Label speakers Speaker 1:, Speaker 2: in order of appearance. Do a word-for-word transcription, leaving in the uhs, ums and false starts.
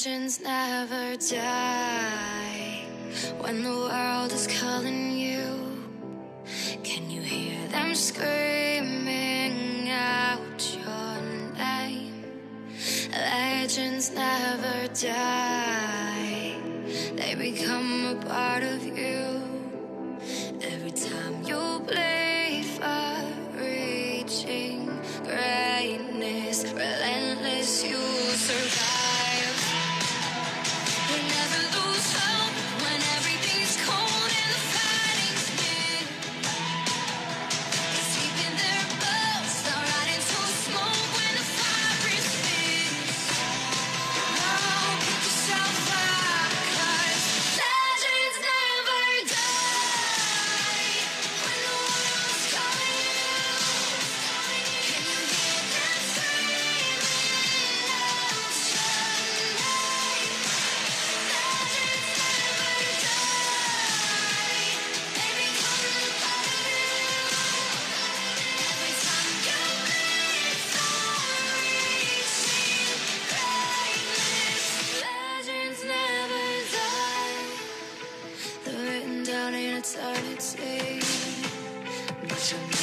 Speaker 1: Legends never die. When the world is calling you, can you hear them screaming out your name? Legends never die. They become a part of you. Every time you play for reaching greatness, relentless, you survive. You never lose hope when everything's cold and the fighting's near. It's deep in their bones, they'll rot into smoke when the fire is fierce. Oh, pick yourself up, 'cause legends never die. When the world's calling you, can you hear them screaming out your name? Legends never die. They become a part of you. Every time you bleed for reaching greatness, legends never die. They're written down in eternity, but you'll